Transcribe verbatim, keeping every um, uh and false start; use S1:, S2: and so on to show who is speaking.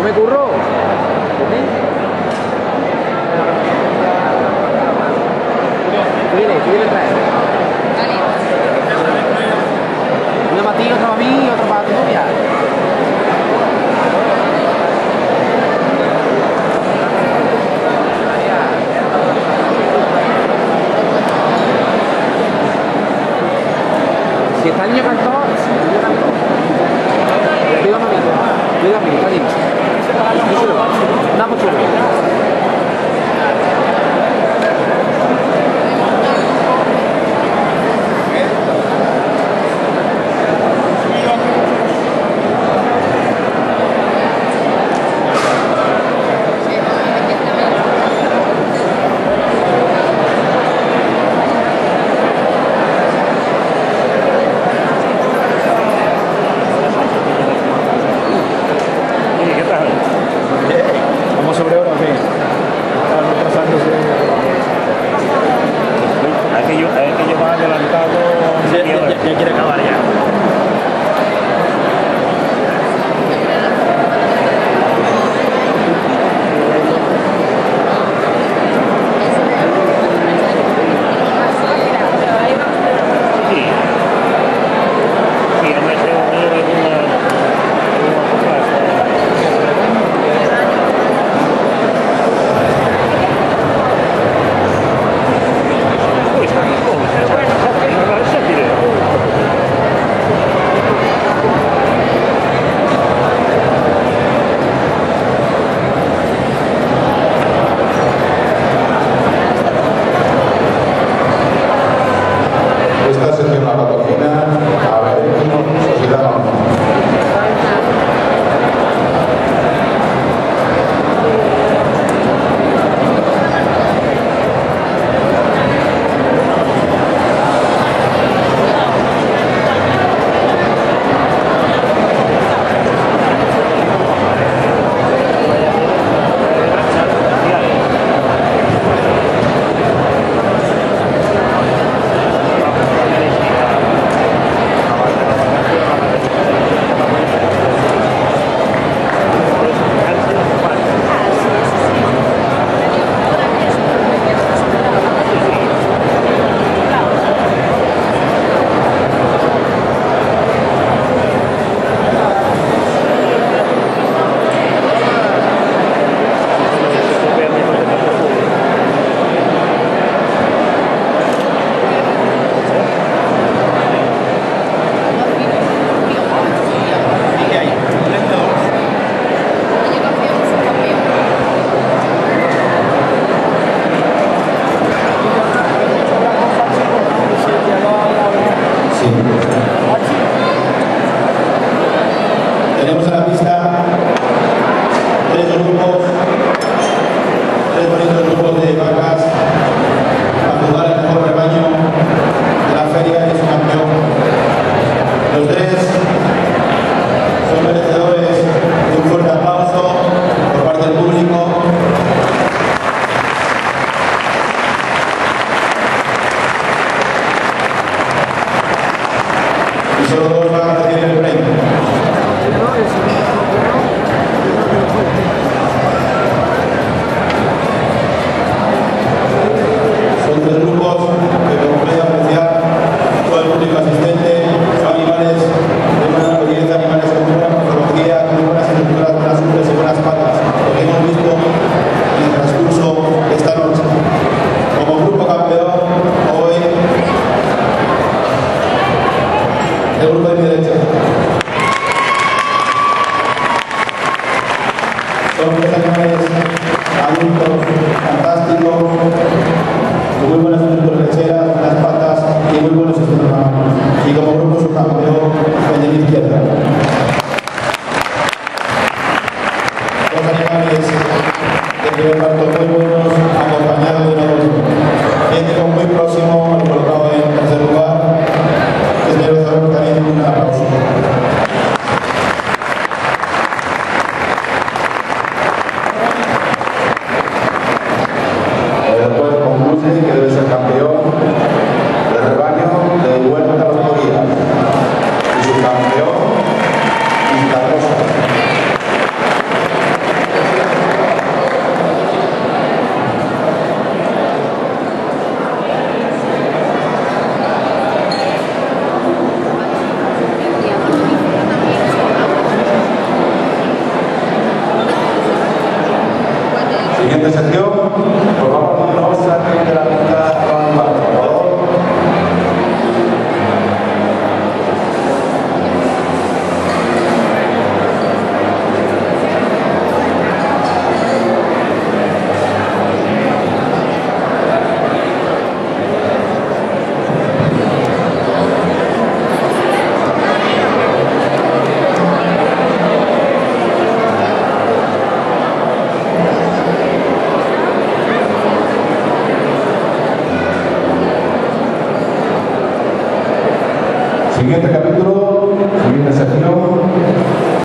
S1: Come curro. Viene, viene tres. Una para ti, otra para mí y otra para tu novia. Si está el niño cantó, el niño cantó. Cuida a mí, cuida a mí, está bien. Díselo, una por chulo.
S2: Tenemos a la pista tres grupos, tres bonitos grupos de vacas a jugar el mejor rebaño de la feria y su campeón. Los tres son merecedores de un fuerte aplauso por parte del público. Y solo dos van a recibir el premio. Son tres grupos que, como podéis apreciar, todo el público asistente son animales de buena belleza, animales con buena morfología, con buenas estructuras, buenas uñas y buenas patas, lo que hemos visto en el transcurso de esta noche. Como grupo campeón, hoy el grupo de mi derecha. Son tres animales adultos, fantásticos, con muy buenas estructuras lecheras, buenas patas y muy buenos sistemas. Y como grupo subcampeón, el de la izquierda. Dos animales de primer parto muy buenos, acompañados de una bolsa. Idéntico muy próximo, colocado en tercer lugar. Es merecedor también un aplauso.
S3: Siguiente capítulo, siguiente sección.